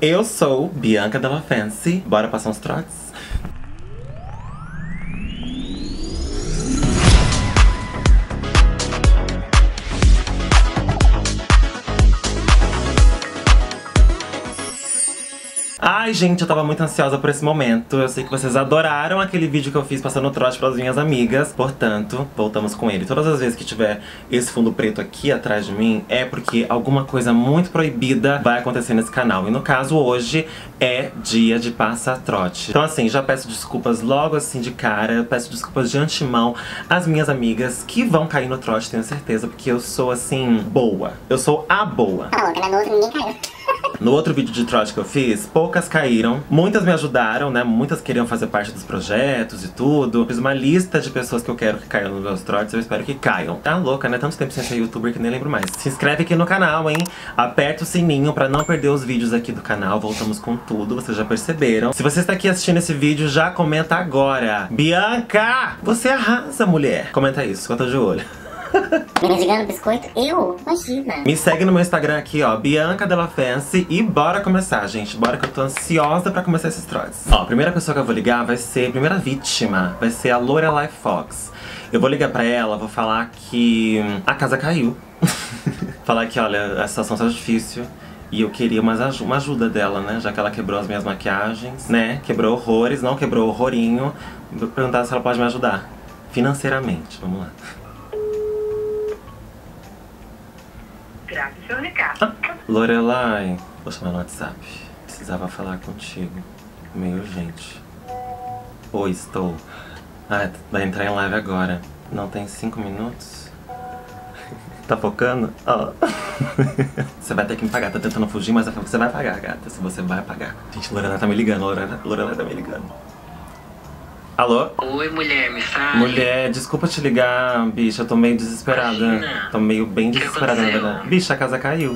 Eu sou Bianca Della Fancy. Bora passar uns trotes? Ai, gente, eu tava muito ansiosa por esse momento. Eu sei que vocês adoraram aquele vídeo que eu fiz passando trote pras minhas amigas. Portanto, voltamos com ele. Todas as vezes que tiver esse fundo preto aqui atrás de mim, é porque alguma coisa muito proibida vai acontecer nesse canal. E no caso, hoje é dia de passar trote. Então assim, já peço desculpas logo assim de cara. Peço desculpas de antemão às minhas amigas que vão cair no trote, tenho certeza. Porque eu sou assim, boa. Eu sou a boa. No outro ninguém caiu. No outro vídeo de trote que eu fiz, poucas caíram. Muitas me ajudaram, né? Muitas queriam fazer parte dos projetos e tudo. Fiz uma lista de pessoas que eu quero que caiam nos meus trotes. Eu espero que caiam. Tá louca, né? Tanto tempo sem ser youtuber que nem lembro mais. Se inscreve aqui no canal, hein? Aperta o sininho pra não perder os vídeos aqui do canal. Voltamos com tudo, vocês já perceberam. Se você está aqui assistindo esse vídeo, já comenta agora. Bianca! Você arrasa, mulher! Comenta isso, que eu tô de olho. Mendigando biscoito? Eu? Imagina. Me segue no meu Instagram aqui, ó, Bianca Della Fancy. E bora começar, gente. Bora que eu tô ansiosa pra começar esses trotes. Ó, a primeira pessoa que eu vou ligar vai ser, a primeira vítima, vai ser a Lorelai Fox. Eu vou ligar pra ela, vou falar que a casa caiu. Falar que, olha, a situação tá difícil. E eu queria uma ajuda dela, né? Já que ela quebrou as minhas maquiagens, né? Quebrou horrores, não quebrou horrorinho. Vou perguntar se ela pode me ajudar financeiramente. Vamos lá. Grave seu recado. Lorelai, vou chamar no WhatsApp. Precisava falar contigo. Meio urgente. Oi, estou. Ah, vai entrar em live agora. Não tem 5 minutos? Tá focando? Ó. Você vai ter que me pagar. Tá tentando fugir, mas você vai pagar, gata. Se você vai pagar. Gente, Lorelai tá me ligando. Lorelai tá me ligando. Alô? Oi, mulher, me fala. Mulher, desculpa te ligar, bicha, eu tô meio desesperada. Imagina. Tô meio bem desesperada, na aconteceu? verdade. Bicha, a casa caiu.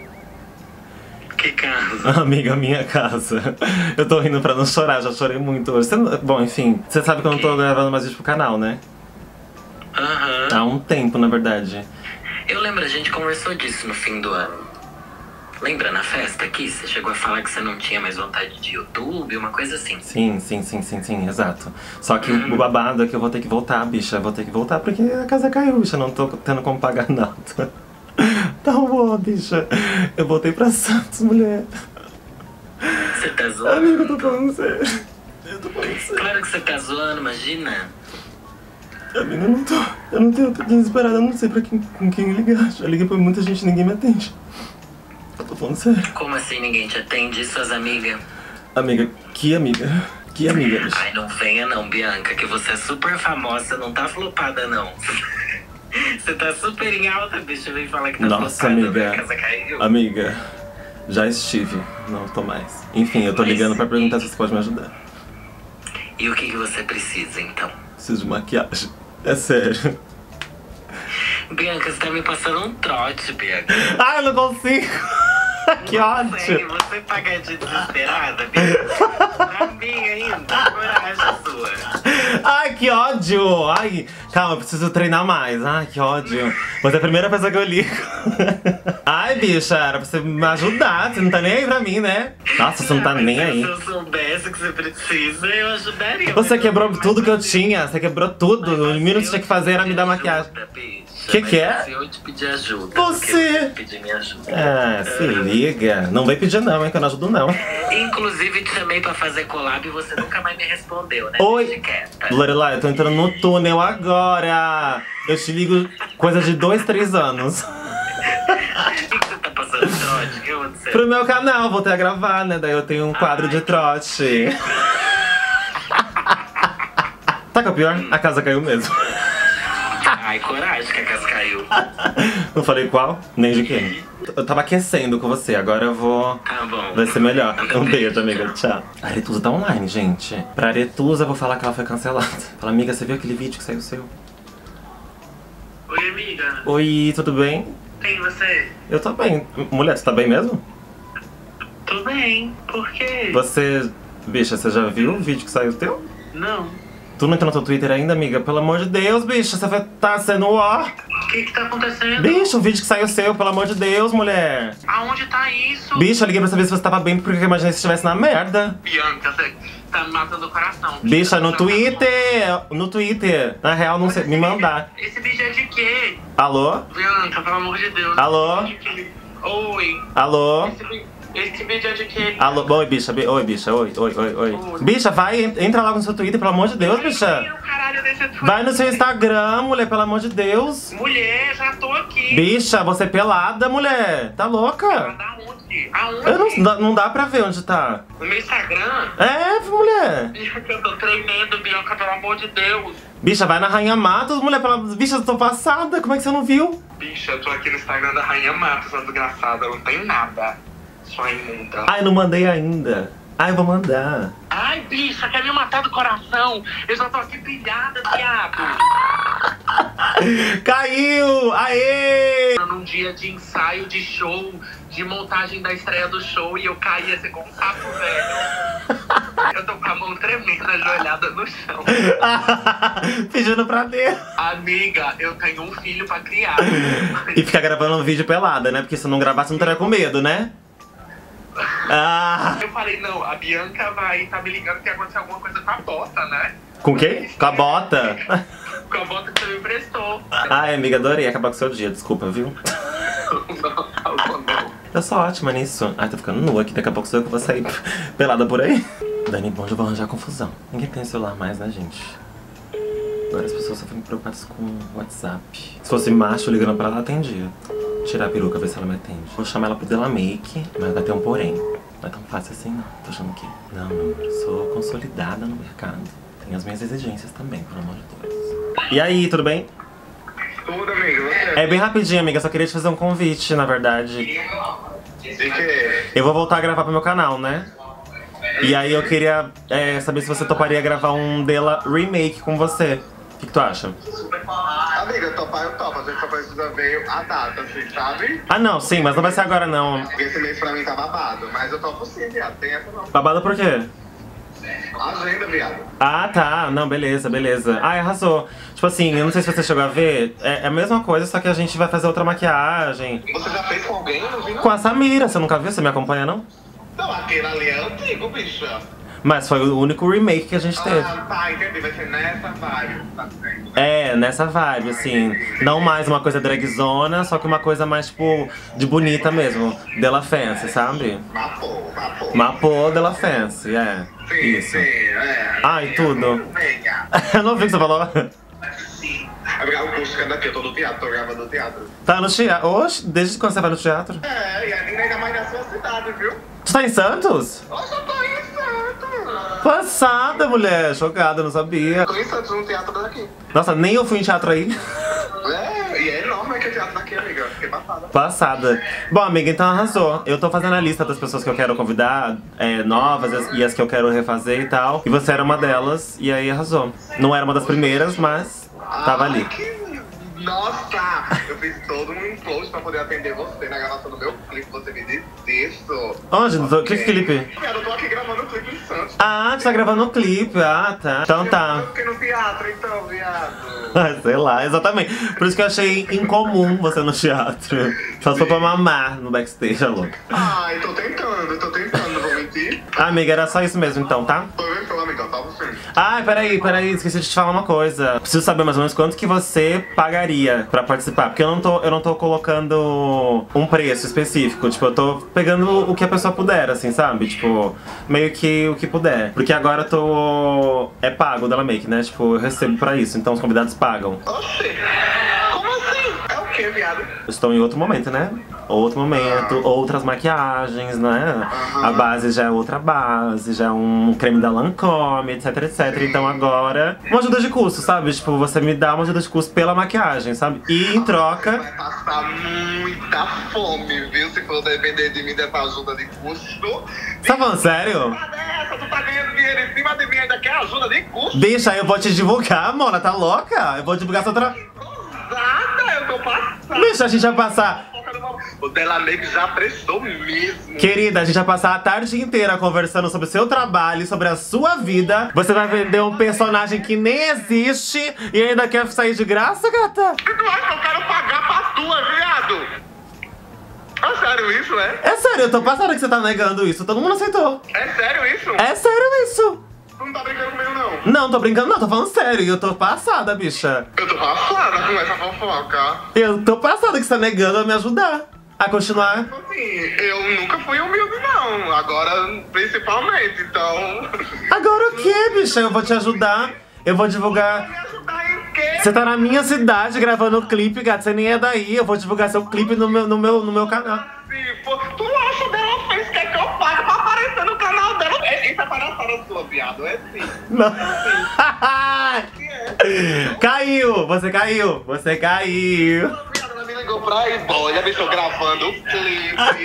Que casa? Amiga, minha casa. Eu tô rindo pra não chorar, já chorei muito hoje. Bom, enfim, você sabe que eu não tô gravando mais vídeo pro canal, né? Aham. Há um tempo, na verdade. Eu lembro, a gente conversou disso no fim do ano. Lembra na festa aqui? Você chegou a falar que você não tinha mais vontade de YouTube, uma coisa assim. Sim, exato. Só que o babado é que eu vou ter que voltar, bicha. Eu vou ter que voltar porque a casa caiu, bicha. Não tô tendo como pagar nada. Tá bom, bicha. Eu voltei pra Santos, mulher. Você tá zoando? Amiga, eu tô falando sério. Eu tô falando sério. Claro que você tá zoando, imagina. Amiga, eu tô desesperada. Eu não sei com quem ligar. Já liguei pra muita gente e ninguém me atende. Eu tô falando sério. Como assim ninguém te atende? Suas amigas? Amiga, que amiga? Que amiga, bicha? Ai, não venha não, Bianca, que você é super famosa, não tá flopada não. Você tá super em alta, bicho, vem falar que tá Nossa, flopada, amiga. né? A casa caiu. Amiga, já estive. Não tô mais. Enfim, eu tô ligando pra perguntar se você pode me ajudar. E o que você precisa, então? Preciso de maquiagem. É sério. Bianca, você tá me passando um trote, Bianca. Ai, eu não consigo. Que Não sei, ódio. você pagar de desesperada, Bianca? Pra mim ainda, coragem sua. Ai, que ódio. Ai, calma, eu preciso treinar mais. Ai, que ódio. Você é a primeira pessoa que eu ligo. Ai, bicha, era pra você me ajudar. Você não tá nem aí pra mim, né? Nossa, você não tá nem aí. Se eu soubesse que você precisa, eu ajudaria. Você quebrou tudo que eu tinha. Você quebrou tudo. O mínimo que você tinha que fazer era me dar maquiagem. Que é? Se eu te pedir ajuda, Você. eu pedir minha ajuda. Ah, se liga. Não vem pedir não, hein, que eu não ajudo não. Inclusive, te chamei pra fazer collab e você nunca mais me respondeu, né? Oi. Deixa quieta. Lorelai, eu tô entrando no túnel agora. Eu te ligo coisa de 2, 3 anos. O que você tá passando trote? O que aconteceu? Pro meu canal, voltei a gravar, né? Daí eu tenho um quadro de trote. Tá que é o pior? A casa caiu mesmo. Ai, coragem que a casa caiu. Não falei qual, nem de quem. Eu tava aquecendo com você, agora eu vou... Tá bom. Vai ser melhor. Um beijo, amiga. Tchau. A Aretusa tá online, gente. Pra Aretusa, eu vou falar que ela foi cancelada. Fala, amiga, você viu aquele vídeo que saiu seu? Oi, amiga. Oi, tudo bem? Tem você? Eu tô bem. Mulher, você tá bem mesmo? Tô bem. Por quê? Você... Bicha, você já viu o vídeo que saiu teu? Não. Tu não entrou no teu Twitter ainda, amiga? Pelo amor de Deus, bicha, você vai tá sendo ó. que tá acontecendo? Bicho, o vídeo que saiu seu, pelo amor de Deus, mulher. Aonde tá isso? Bicho, eu liguei pra saber se você tava bem, porque eu imaginei se estivesse na merda. Bianca, você tá me matando o coração. Bicha, no Twitter. No Twitter. Na real, não sei. Me mandar. Esse vídeo é de quê? Alô? Bianca, pelo amor de Deus. Alô? Oi. Alô? Esse vídeo é de quê? Alô? Oi, bicha. Oi, bicha. Oi. Bicha, vai. Entra logo no seu Twitter, pelo amor de Deus, bicha. Vai no seu Instagram, mulher, pelo amor de Deus. Mulher, já tô aqui. Bicha, você é pelada, mulher. Tá louca? Aonde? Não dá pra ver onde tá. No meu Instagram? É, mulher. Bianca, eu tô tremendo, Bianca, pelo amor de Deus. Bicha, vai na Rainha Matos, mulher. Bicha, eu tô passada. Como é que você não viu? Bicha, eu tô aqui no Instagram da Rainha Matos, essa desgraçada. Não tem nada. Só imunda. Ai, não mandei ainda. Ai, vou mandar. Ai, bicha, quer me matar do coração? Eu já tô aqui pilhada, viado. Caiu! Aê! Num dia de ensaio, de show, de montagem da estreia do show, e eu caí assim como um sapo, velho. Eu tô com a mão tremenda, ajoelhada no chão. Pedindo pra Deus. Amiga, eu tenho um filho pra criar. E ficar gravando um vídeo pelada, né? Porque se não gravar, você não estaria com medo, né? Eu falei, não, a Bianca vai tá me ligando que aconteceu alguma coisa com a bota, né? Com o quê? Com a bota? Com a bota que você me emprestou. Ai, amiga, adorei acabar com o seu dia, desculpa, viu? Não. Eu sou ótima nisso. Ai, tô ficando nua aqui, daqui a pouco sou eu que vou sair pelada por aí. Dani, bom, já vou arranjar confusão. Ninguém tem celular mais, né, gente? Agora as pessoas só ficam preocupadas com o WhatsApp. Se fosse macho ligando pra ela, atendia. Tirar a peruca, ver se ela me atende. Vou chamar ela pro Dela Make, mas vai ter um porém. Não é tão fácil assim, não. Tô achando que... Não, meu amor, eu sou consolidada no mercado. Tenho as minhas exigências também, pelo amor de Deus. E aí, tudo bem? Tudo, amigo, você? É bem rapidinho, amiga. Só queria te fazer um convite, na verdade. De quê? Eu vou voltar a gravar pro meu canal, né? E aí eu queria saber se você toparia gravar um Dela Remake com você. O que tu acha? Amiga, topar eu topo. A gente só precisa ver a data, assim, sabe? Ah, não, sim, mas não vai ser agora, não. Porque esse mês pra mim tá babado. Mas eu topo sim, viado. Tem essa não. Babado por quê? Agenda, viado. Ah, tá. Não, beleza, beleza. Ai, arrasou. Tipo assim, eu não sei se você chegou a ver. É a mesma coisa, só que a gente vai fazer outra maquiagem. Você já fez com alguém? Não vi, não. Com a Samira, você nunca viu? Você me acompanha, não? Não, aquele ali é antigo, bicha. Mas foi o único remake que a gente teve. Ah, tá, entendi. Vai ser nessa vibe. Tá certo. É, nessa vibe, assim. Não mais uma coisa dragzona, só que uma coisa mais, tipo, de bonita mesmo. Della Fancy, sabe? Mapô. Mapô Della Fancy, é. Sim, Isso. sim, é. Ai, tudo. Venha. Eu não vi o que você falou. Sim. É o curso que é daqui, eu tô no teatro, tô gravando no teatro. Tá no teatro. Oxe, desde quando você vai no teatro? É, e ainda mais na sua cidade, viu? Tu tá em Santos? Hoje eu tô em Santos. Passada, mulher. Chocada, não sabia. Tô em Santos, no teatro daqui. Nossa, nem eu fui em teatro aí. É, e é enorme aquele teatro daqui, amiga. Fiquei passada. Passada. Bom, amiga, então arrasou. Eu tô fazendo a lista das pessoas que eu quero convidar, novas, e as que eu quero refazer e tal. E você era uma delas, e aí arrasou. Não era uma das primeiras, mas tava ali. Nossa! Eu fiz todo um post pra poder atender você na gravação do meu clipe. Você me disse isso. Onde? Que clipe? Eu tô aqui gravando o clipe em Santos. Ah, tu tá gravando o clipe. Ah, tá. Então tá. Eu fiquei no teatro, então, viado. Ah, sei lá, exatamente. Por isso que eu achei incomum você no teatro. Só se for pra mamar no backstage, alô. Ai, tô tentando, vou mentir. Ah, amiga, era só isso mesmo então, tá? Tô vendo, amiga, tá você. Ai, peraí, esqueci de te falar uma coisa. Preciso saber mais ou menos quanto que você pagaria pra participar. Porque eu não tô colocando um preço específico. Tipo, eu tô pegando o que a pessoa puder, assim, sabe? Tipo, meio que o que puder. Porque agora eu tô... É pago o Della Make, né? Tipo, eu recebo pra isso. Então os convidados pagam. Oxê, como assim? É o que, viado? Eu estou em outro momento, né? Outro momento, outras maquiagens, né? A base já é outra base, já é um creme da Lancôme, etc, etc. Então agora, uma ajuda de custo, sabe? Tipo, você me dá uma ajuda de custo pela maquiagem, sabe? E em troca... Vai passar muita fome, viu? Se for depender de mim dessa ajuda de custo. Você tá falando sério? Tu tá ganhando dinheiro em cima de mim, ainda quer ajuda de custo? Bicha, eu vou te divulgar, mona, tá louca? Eu vou divulgar seu trabalho. Exata, eu tô passando. Bicha, a gente vai passar... O Della Make já prestou mesmo. Querida, a gente vai passar a tarde inteira conversando sobre o seu trabalho, sobre a sua vida. Você vai vender um personagem que nem existe e ainda quer sair de graça, gata? Tu acha que eu quero pagar tua, viado! É sério isso, é? É sério, eu tô passada que você tá negando isso. Todo mundo aceitou. É sério isso? É sério isso. Tu não tá brincando comigo, não? Não, tô brincando não, tô falando sério. Eu tô passada, bicha. Eu tô passada com essa fofoca. Eu tô passada que você tá negando a me ajudar a continuar. Assim, eu nunca fui humilde, não. Agora, principalmente, então... Agora o que, bicha? Eu vou te ajudar. Eu vou divulgar. Me ajudar em quê? Você tá na minha cidade gravando o clipe, gato. Você nem é daí. Eu vou divulgar seu clipe no meu canal. Tu acha dela fez que eu pago pra aparecer no canal dela? Isso é palhaçada sua, viado. É sim. Não. É. Caiu! Você caiu! Você caiu! Ela me ligou pra ir, olha, bicho, gravando o clipe.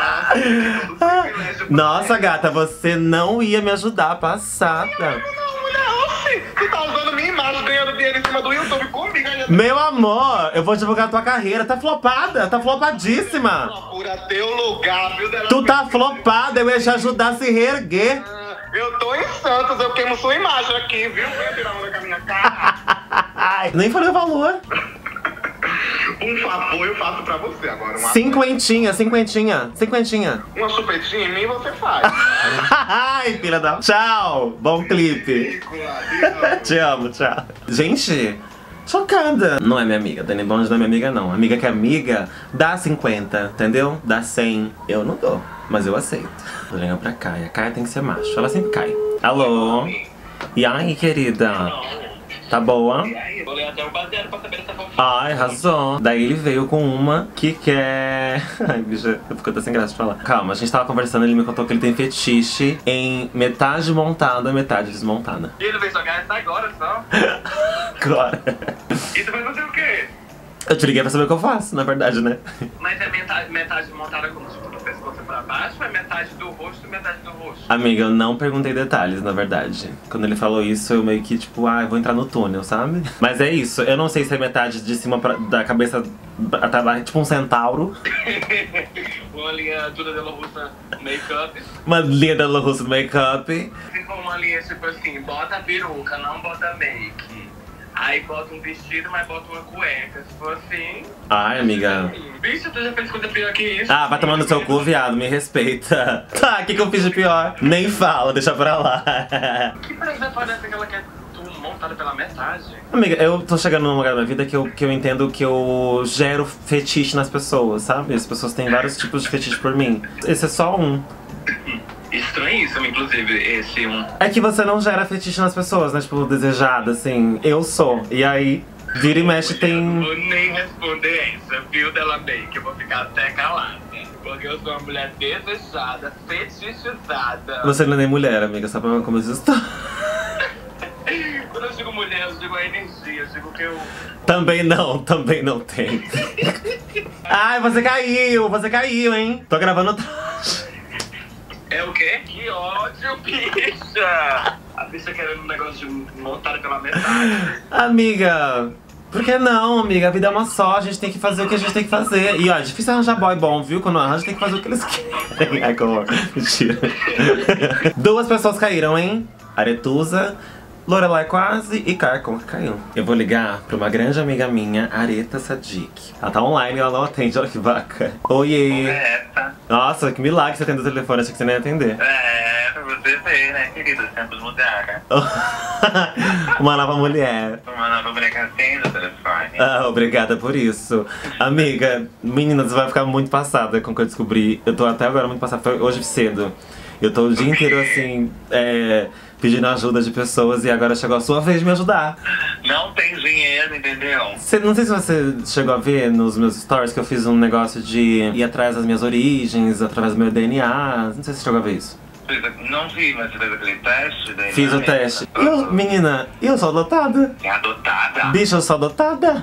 Nossa, gata, você não ia me ajudar, passada. Não, mulher, oxi. Tu tá usando minha imagem, ganhando dinheiro em cima do YouTube comigo ainda. Meu amor, eu vou divulgar a tua carreira. Tá flopada, tá flopadíssima. Procura teu lugar, viu? Dela Tu tá flopada, eu ia te ajudar a se reerguer. Eu tô em Santos, eu queimo sua imagem aqui, viu? Venha tirar onda com a minha cara. Nem falei o valor. Um favor eu faço pra você agora. Cinquentinha. Uma chupetinha em mim você faz. Ai, filha da... Tchau, bom clipe. Ridícula, Te amo, tchau. Gente, chocada. Não é minha amiga, Dani Bond não é minha amiga, não. Amiga que é amiga, dá 50, entendeu? Dá 100. Eu não dou, mas eu aceito. Vou ligar pra Caia. Caia tem que ser macho, ela sempre cai. Alô? E aí, querida? Tá boa? E aí, vou ler até o baseado pra saber essa fofoca. Ai, arrasou. Daí ele veio com uma que quer... Ai, bicha, eu fico até sem graça de falar. Calma, a gente tava conversando, ele me contou que ele tem fetiche em metade montada, metade desmontada. E ele veio só ganhar agora, só. Agora. E tu vai fazer o quê? Eu te liguei pra saber o que eu faço, na verdade, né? Mas é metade montada como tipo do pescoço pra baixo ou é metade do rosto e metade do rosto? Amiga, eu não perguntei detalhes, na verdade. Quando ele falou isso, eu meio que tipo, eu vou entrar no túnel, sabe? Mas é isso, eu não sei se é metade de cima da cabeça até lá, tipo um centauro. Uma linha Duda Della Russa make-up. Uma linha da La Russa do make-up. Ficou uma linha tipo assim, bota a peruca, não bota make. Aí bota um vestido, mas bota uma cueca. Se for assim... Ai, amiga. Bicho, tu já fez coisa pior que isso? Ah, vai tomar no seu cu, viado, me respeita. Tá, o que eu fiz de pior? Nem fala, deixa pra lá. Que presa parece que ela quer tu montada pela metade? Amiga, eu tô chegando num lugar da minha vida que eu entendo que eu gero fetiche nas pessoas, sabe? As pessoas têm vários tipos de fetiche por mim. Esse é só um. Estranhíssimo, inclusive, esse um. É que você não gera fetiche nas pessoas, né? Tipo, desejada, assim. Eu sou. E aí, vira e mexe Eu tem... não vou nem responder essa, viu, Della May, que eu vou ficar até calada. Porque eu sou uma mulher desejada, fetichizada. Você não é nem mulher, amiga, só pra como isso está. Quando eu digo mulher, eu digo a energia, eu digo que eu... Também não tem. Ai, você caiu, hein? Tô gravando... É o quê? Que ódio, bicha! A bicha querendo um negócio de montada pela metade. Amiga, por que não, amiga? A vida é uma só, a gente tem que fazer o que a gente tem que fazer. E ó, é difícil arranjar boy bom, viu? Quando arranja, tem que fazer o que eles querem. Ai, que horror. Mentira. 2 pessoas caíram, hein? Aretusa, Lorelai quase e Carcon caiu. Eu vou ligar pra uma grande amiga minha, Areta Sadik. Ela tá online, ela não atende, olha que vaca. Oiê. Correta. Nossa, que milagre você atender o telefone, achei que você nem ia atender. É, pra você ver, né, querido? Os tempos mudaram. Uma nova mulher. Uma nova mulher que atende o telefone. Ah, obrigada por isso. Amiga, menina, você vai ficar muito passada com o que eu descobri. Eu tô até agora muito passada, foi hoje cedo. Eu tô o dia inteiro assim, pedindo ajuda de pessoas e agora chegou a sua vez de me ajudar. Não tem dinheiro, entendeu? Não sei se você chegou a ver nos meus stories que eu fiz um negócio de ir atrás das minhas origens, através do meu DNA. Não sei se você chegou a ver isso. Não vi, mas você fez aquele teste? Daí Fiz o teste. Menina, eu sou adotada. É adotada? Bicha, eu sou adotada.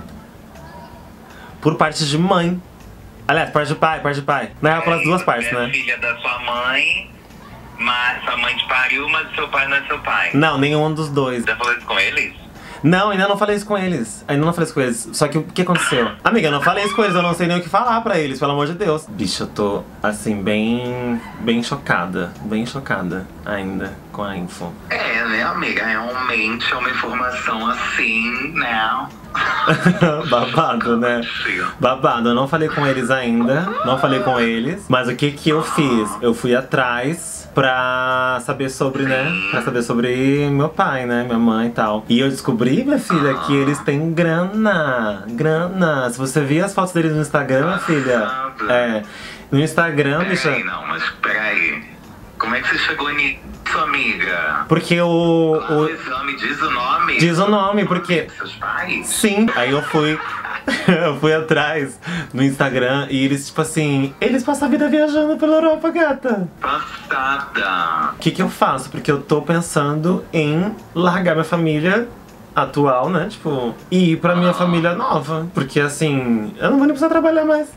Por parte de mãe. Aliás, parte de pai. Na real, pelas duas partes, né? É filha da sua mãe, mas sua mãe te pariu, mas seu pai não é seu pai. Não, nenhum dos dois. Já falou isso com eles? Não, ainda não falei isso com eles. Só que o que aconteceu? Amiga, eu não falei isso com eles, eu não sei nem o que falar pra eles, pelo amor de Deus. Bicha, eu tô, assim, bem chocada. Bem chocada ainda com a info. É, né, amiga? Realmente é uma informação assim, né? Babado, né? Sim. Babado, eu não falei com eles ainda. Não falei com eles. Mas o que que eu fiz? Eu fui atrás pra saber sobre, né? Pra saber sobre meu pai, né? Minha mãe e tal. E eu descobri, minha filha, que eles têm grana. Grana. Se você vir as fotos deles no Instagram, minha filha. É. No Instagram, bicha. Peraí, não, mas peraí. Como é que você chegou nisso, amiga? Porque O exame diz o nome? Diz o nome, porque. Seus pais? Sim. Aí eu fui. Eu fui atrás no Instagram e eles, tipo assim, eles passam a vida viajando pela Europa, gata. Passada. O que que eu faço? Porque eu tô pensando em largar minha família atual, né? Tipo, e ir pra minha família nova. Porque assim, eu não vou nem precisar trabalhar mais.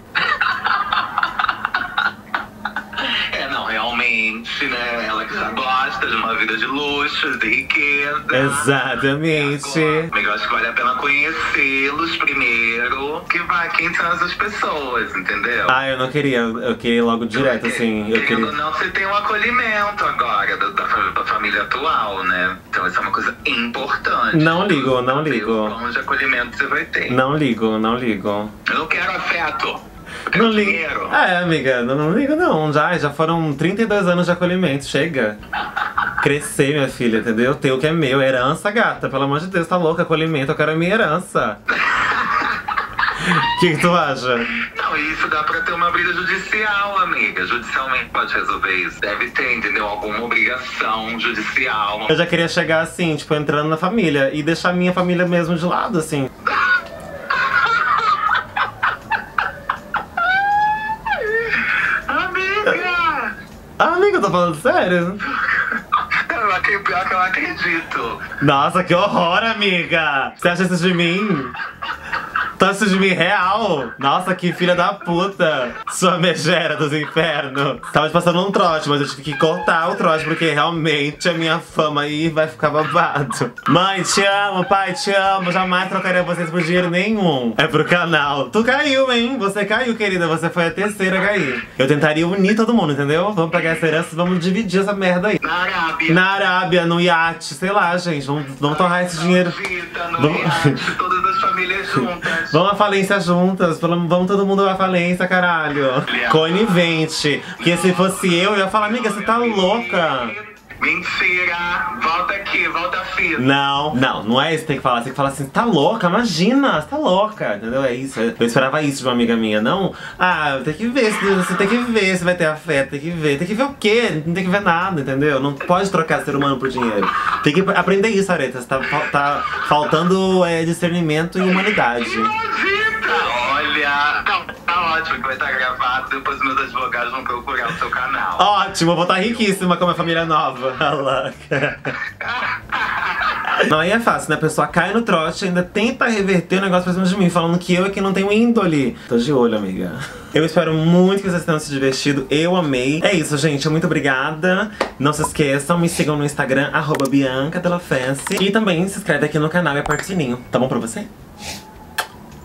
Não, realmente, né? Ela que já gosta de uma vida de luxo, de riqueza. Exatamente. Agora, eu acho que vale a pena conhecê-los primeiro, que vai quem são essas pessoas, entendeu? Ah, eu não queria, eu queria ir logo direto, assim. Eu Querendo ou queria. não, você tem um acolhimento agora da família atual, né? Então isso é uma coisa importante. Não ligo, não ligo. O plano de acolhimento você vai ter. Não ligo, não ligo. Eu não quero afeto. Eu quero Não ligo. dinheiro. É, amiga, não ligo não. Já foram 32 anos de acolhimento, chega. Crescer, minha filha, entendeu? Ter o que é meu, herança, gata. Pelo amor de Deus, tá louca, acolhimento, eu quero a minha herança. O que tu acha? Não, isso dá pra ter uma briga judicial, amiga. Judicialmente pode resolver isso. Deve ter, entendeu? Alguma obrigação judicial. Eu já queria chegar assim, tipo, entrando na família e deixar minha família mesmo de lado, assim. Amiga! Amiga, eu tô falando sério? Pior que eu acredito. Nossa, que horror, amiga! Você acha isso de mim? Tu acha isso de mim real? Nossa, que filha da puta! Sua megera dos infernos! Tava te passando um trote, mas eu tive que cortar o trote, porque realmente a minha fama aí vai ficar babado. Mãe, te amo, pai, te amo. Jamais trocaria vocês por dinheiro nenhum. É pro canal. Tu caiu, hein? Você caiu, querida. Você foi a terceira a cair. Eu tentaria unir todo mundo, entendeu? Vamos pegar essa herança e vamos dividir essa merda aí. Na Arábia. Na Arábia, no iate, sei lá, gente. Vamos torrar esse dinheiro. No iate, todas as famílias juntas. Vamos à falência juntas, vamos todo mundo à falência, caralho. Conivente. Porque se fosse eu ia falar, amiga, você tá louca. Mentira! Volta aqui, volta firme. Não é isso que tem que falar. Você tem que falar assim, tá louca, imagina, você tá louca, entendeu? É isso. Eu esperava isso de uma amiga minha, não? Ah, tem que ver, você tem que ver se vai ter afeto, tem que ver. Tem que ver o quê? Não tem que ver nada, entendeu? Não pode trocar ser humano por dinheiro. Tem que aprender isso, Areta. Você tá faltando discernimento e humanidade. Olha, tá ótimo que vai estar gravado. Depois meus advogados vão procurar o seu canal. Ótimo, eu vou estar riquíssima com a minha família nova. Não, aí é fácil, né? A pessoa cai no trote e ainda tenta reverter o negócio pra cima de mim, falando que eu é que não tenho índole. Tô de olho, amiga. Eu espero muito que vocês tenham se divertido. Eu amei. É isso, gente. Muito obrigada. Não se esqueçam, me sigam no Instagram, @BiancaDellaFance. E também se inscreve aqui no canal e aperta o sininho. Tá bom pra você?